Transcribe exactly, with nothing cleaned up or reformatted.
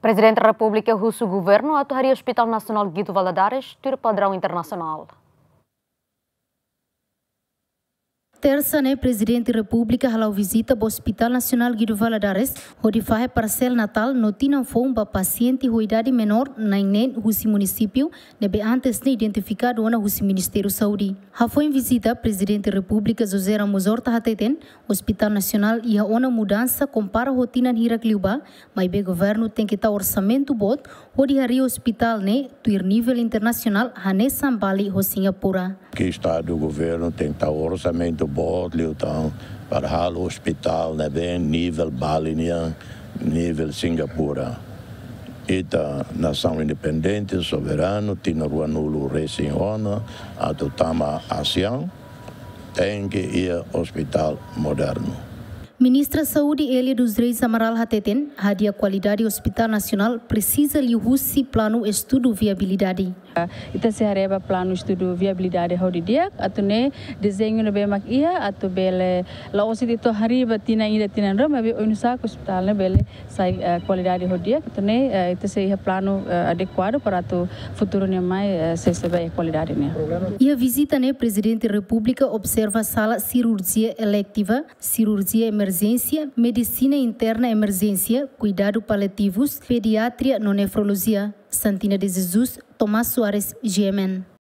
Presidente da República russo governo atuaria o Hospital Nacional Guido Valadares ter padrão internacional. Terça, né, Presidente da República halau visita ao Hospital Nacional Guido Valadares, onde faz parcel natal no tinam fom para paciente com idade menor na inen husi município, nebe antes de identificado na husi Ministério da Saúde. Ha foi em visita Presidente da República José Ramos Horta hateten, Hospital Nacional e a ona mudança compara a rotina Hirakliuba, mas o governo tem que estar orçamento bot, onde hari hospital né, tuir nível internacional, hane sambali ho Singapura. Que está do governo tem que estar orçamento bom, então para o hospital né bem nível Balinia, nível Singapura. Ita nação independente, soberano, tina rua nulo recém-ona, a tama ASEAN, tem que ir hospital moderno. Ministra da Saúde Elia dos Reis Amaral Hateten, hadia qualidade Hospital Nacional precisa lhe husi plano estudo viabilidade. Ita se hareba plano estudo viabilidade hau dia atune desenho nebe mak ia atu bele la osi dito hariba tina ida tina ro mabe unusa hospital ne bele sai qualidade hau dia atune ita se plano adequado para tu futuro ne mai se sebe qualidade ne. E a visita ne Presidente da República observa sala cirurgia eletiva, cirurgia emergência, medicina interna emergência, cuidado paliativos, pediatria no nefrologia. Santina de Jesus, Tomás Soares, G M N.